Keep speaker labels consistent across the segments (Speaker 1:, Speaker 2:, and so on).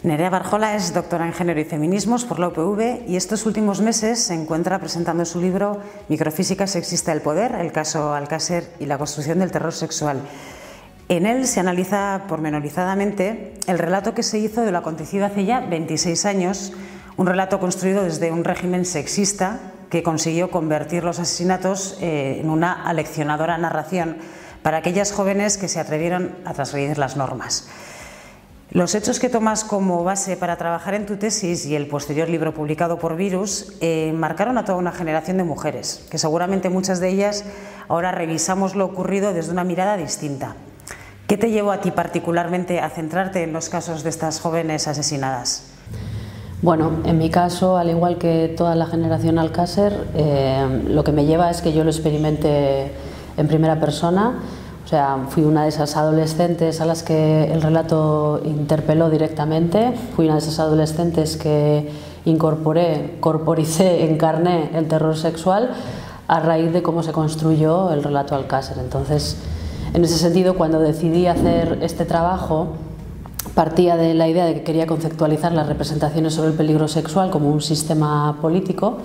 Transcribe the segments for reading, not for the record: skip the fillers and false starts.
Speaker 1: Nerea Barjola es doctora en Género y Feminismos por la UPV y estos últimos meses se encuentra presentando su libro Microfísica sexista del poder, el caso Alcácer y la construcción del terror sexual. En él se analiza pormenorizadamente el relato que se hizo de lo acontecido hace ya 26 años, un relato construido desde un régimen sexista que consiguió convertir los asesinatos en una aleccionadora narración para aquellas jóvenes que se atrevieron a transgredir las normas. Los hechos que tomas como base para trabajar en tu tesis y el posterior libro publicado por Virus marcaron a toda una generación de mujeres, que seguramente muchas de ellas ahora revisamos lo ocurrido desde una mirada distinta. ¿Qué te llevó a ti particularmente a centrarte en los casos de estas jóvenes asesinadas?
Speaker 2: Bueno, en mi caso, al igual que toda la generación Alcácer, lo que me lleva es que yo lo experimenté en primera persona. O sea, fui una de esas adolescentes a las que el relato interpeló directamente, fui una de esas adolescentes que corporicé, encarné el terror sexual a raíz de cómo se construyó el relato Alcácer. Entonces, en ese sentido, cuando decidí hacer este trabajo, partía de la idea de que quería conceptualizar las representaciones sobre el peligro sexual como un sistema político.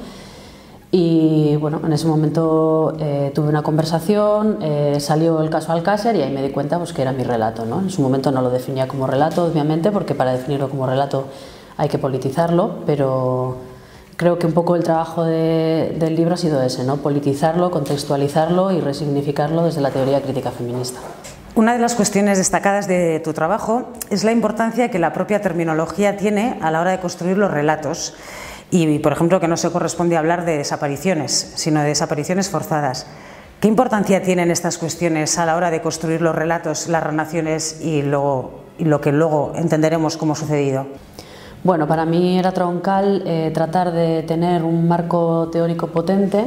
Speaker 2: Y bueno, en ese momento tuve una conversación, salió el caso Alcácer y ahí me di cuenta pues, que era mi relato, ¿no? En su momento no lo definía como relato, obviamente, porque para definirlo como relato hay que politizarlo, pero creo que un poco el trabajo del libro ha sido ese, ¿no? Politizarlo, contextualizarlo y resignificarlo desde la teoría crítica feminista.
Speaker 1: Una de las cuestiones destacadas de tu trabajo es la importancia que la propia terminología tiene a la hora de construir los relatos. Y, por ejemplo, que no se corresponde hablar de desapariciones, sino de desapariciones forzadas. ¿Qué importancia tienen estas cuestiones a la hora de construir los relatos, las narraciones y lo que luego entenderemos como sucedido?
Speaker 2: Bueno, para mí era troncal tratar de tener un marco teórico potente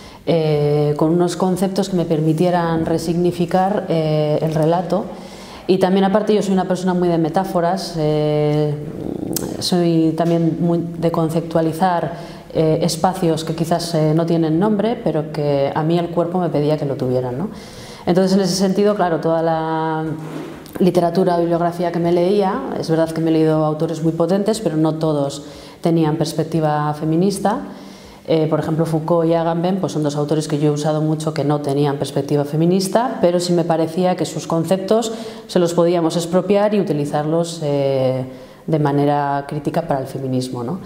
Speaker 2: con unos conceptos que me permitieran resignificar el relato. Y también, aparte, yo soy una persona muy de metáforas, soy también muy de conceptualizar espacios que quizás no tienen nombre, pero que a mí el cuerpo me pedía que lo tuvieran, ¿no? Entonces, en ese sentido, claro, toda la literatura o bibliografía que me leía, es verdad que me he leído autores muy potentes, pero no todos tenían perspectiva feminista. Por ejemplo, Foucault y Agamben pues son dos autores que yo he usado mucho que no tenían perspectiva feminista, pero sí me parecía que sus conceptos se los podíamos expropiar y utilizarlos de manera crítica para el feminismo, ¿no?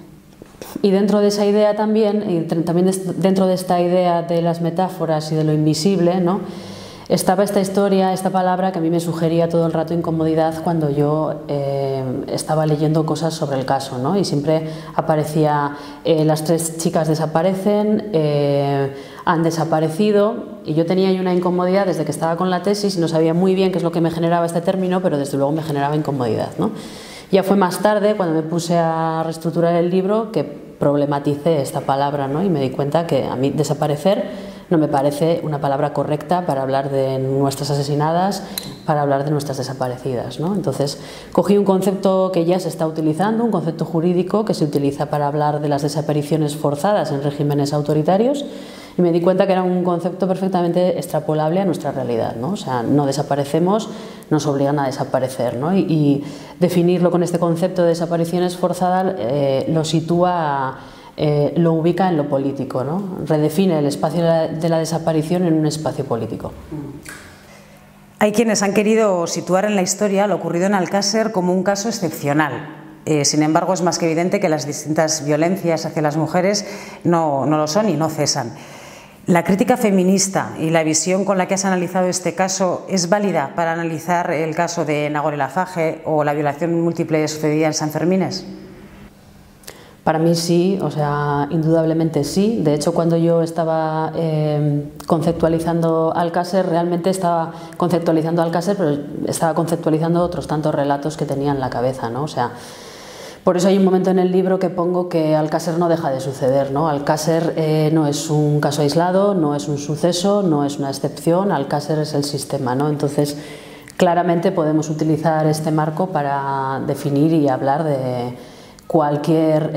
Speaker 2: Y dentro de esa idea también dentro de esta idea de las metáforas y de lo invisible, ¿no? Estaba esta historia, esta palabra que a mí me sugería todo el rato incomodidad cuando yo estaba leyendo cosas sobre el caso, ¿no? Y siempre aparecía las tres chicas desaparecen, han desaparecido, y yo tenía ahí una incomodidad desde que estaba con la tesis y no sabía muy bien qué es lo que me generaba este término, pero desde luego me generaba incomodidad, ¿no? Ya fue más tarde, cuando me puse a reestructurar el libro, que problematicé esta palabra, ¿no? Y me di cuenta que a mí desaparecer no me parece una palabra correcta para hablar de nuestras asesinadas, para hablar de nuestras desaparecidas, ¿no? Entonces cogí un concepto que ya se está utilizando, un concepto jurídico que se utiliza para hablar de las desapariciones forzadas en regímenes autoritarios, y me di cuenta que era un concepto perfectamente extrapolable a nuestra realidad, ¿no? O sea, no desaparecemos, nos obligan a desaparecer, ¿no? Y definirlo con este concepto de desapariciones forzadas lo sitúa, lo ubica en lo político, ¿no? Redefine el espacio de la desaparición en un espacio político.
Speaker 1: Hay quienes han querido situar en la historia lo ocurrido en Alcácer como un caso excepcional. Sin embargo, es más que evidente que las distintas violencias hacia las mujeres no lo son y no cesan. ¿La crítica feminista y la visión con la que has analizado este caso es válida para analizar el caso de Nagore Laffage o la violación múltiple sucedida en Sanfermines?
Speaker 2: Para mí sí, o sea, indudablemente sí. De hecho, cuando yo estaba conceptualizando Alcácer, realmente estaba conceptualizando Alcácer, pero estaba conceptualizando otros tantos relatos que tenía en la cabeza, ¿no? O sea, por eso hay un momento en el libro que pongo que Alcácer no deja de suceder, ¿no? Alcácer no es un caso aislado, no es un suceso, no es una excepción, Alcácer es el sistema, ¿no? Entonces, claramente podemos utilizar este marco para definir y hablar de cualquier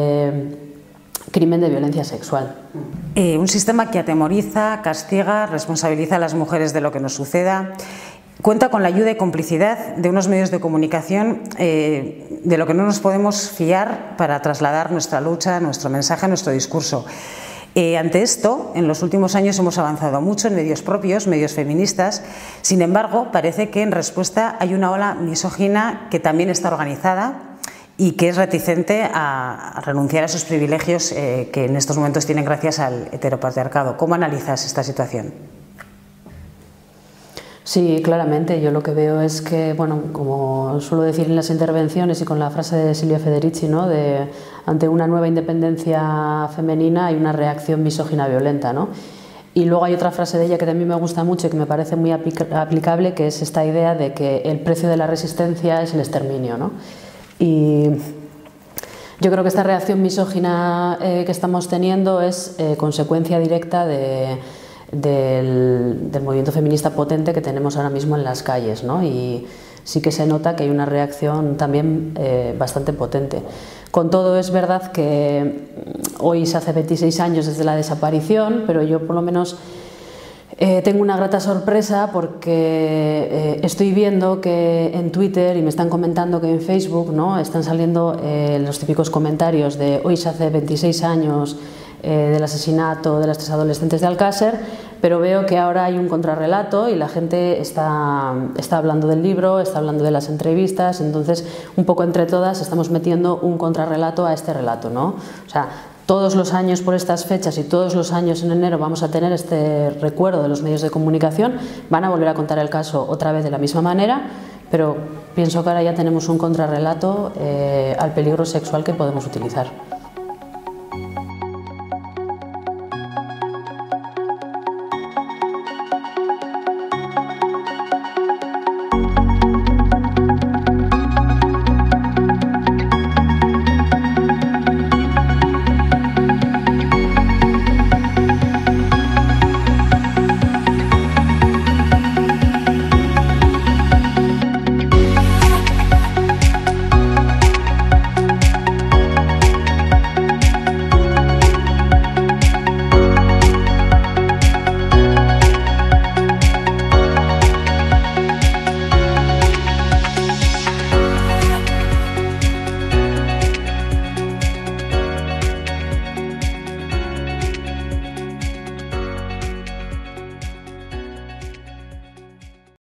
Speaker 2: crimen de violencia sexual.
Speaker 1: Un sistema que atemoriza, castiga, responsabiliza a las mujeres de lo que nos suceda. cuenta con la ayuda y complicidad de unos medios de comunicación de lo que no nos podemos fiar para trasladar nuestra lucha, nuestro mensaje, nuestro discurso. Ante esto, en los últimos años hemos avanzado mucho en medios propios, medios feministas. Sin embargo, parece que en respuesta hay una ola misógina que también está organizada y que es reticente a renunciar a esos privilegios que en estos momentos tienen gracias al heteropatriarcado. ¿Cómo analizas esta situación?
Speaker 2: Sí, claramente. Yo lo que veo es que, bueno, como suelo decir en las intervenciones y con la frase de Silvia Federici, ¿no?, de ante una nueva independencia femenina hay una reacción misógina violenta, ¿no? Y luego hay otra frase de ella que también me gusta mucho y que me parece muy aplicable, que es esta idea de que el precio de la resistencia es el exterminio, ¿no? Y yo creo que esta reacción misógina que estamos teniendo es consecuencia directa del movimiento feminista potente que tenemos ahora mismo en las calles, ¿no? Y sí que se nota que hay una reacción también bastante potente. Con todo, es verdad que hoy se hace 26 años desde la desaparición, pero yo por lo menos tengo una grata sorpresa porque estoy viendo que en Twitter, y me están comentando que en Facebook, ¿no?, están saliendo los típicos comentarios de hoy se hace 26 años del asesinato de las 3 adolescentes de Alcácer, pero veo que ahora hay un contrarrelato y la gente está hablando del libro, está hablando de las entrevistas, entonces un poco entre todas estamos metiendo un contrarrelato a este relato, ¿no? O sea, todos los años por estas fechas y todos los años en enero vamos a tener este recuerdo de los medios de comunicación, van a volver a contar el caso otra vez de la misma manera, pero pienso que ahora ya tenemos un contrarrelato al peligro sexual que podemos utilizar.